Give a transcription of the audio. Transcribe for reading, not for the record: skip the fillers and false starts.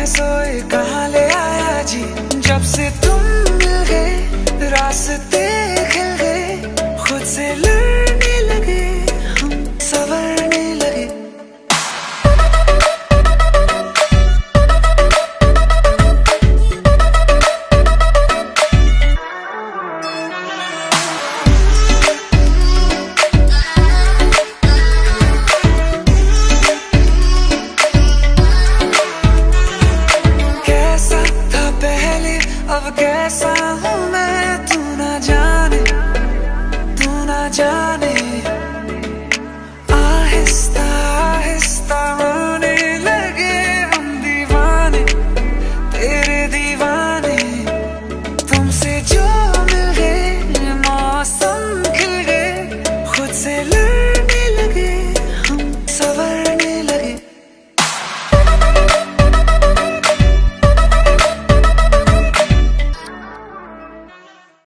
मैं सोए कहाँ ले आया जी। जब से तुम मिल गए रास्ते खिल गए, खुद से लड़ने लगे हम, संवरने लगे। अब कैसा हूँ मैं, तू ना जाने, तू ना जाने। आहिस्ता आहिस्ता होने लगे हम दीवाने, तेरे दीवाने। तुमसे जो मिल गए मौसम खिल गए, खुद से लड़